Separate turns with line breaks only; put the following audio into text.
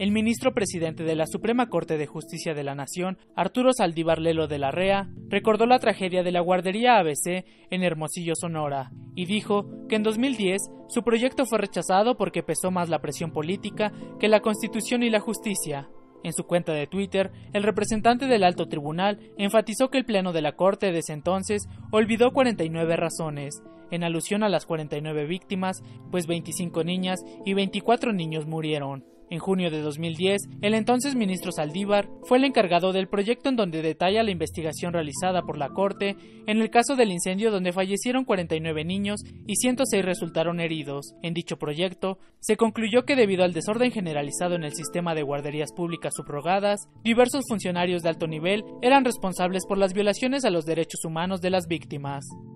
el ministro presidente de la Suprema Corte de Justicia de la Nación, Arturo Saldívar Lelo de la Rea, recordó la tragedia de la guardería ABC en Hermosillo, Sonora, y dijo que en 2010 su proyecto fue rechazado porque pesó más la presión política que la Constitución y la justicia. En su cuenta de Twitter, el representante del Alto Tribunal enfatizó que el Pleno de la Corte de ese entonces olvidó 49 razones, en alusión a las 49 víctimas, pues 25 niñas y 24 niños murieron. En junio de 2010, el entonces ministro Saldívar fue el encargado del proyecto en donde detalla la investigación realizada por la Corte en el caso del incendio donde fallecieron 49 niños y 106 resultaron heridos. En dicho proyecto, se concluyó que debido al desorden generalizado en el sistema de guarderías públicas subrogadas, diversos funcionarios de alto nivel eran responsables por las violaciones a los derechos humanos de las víctimas.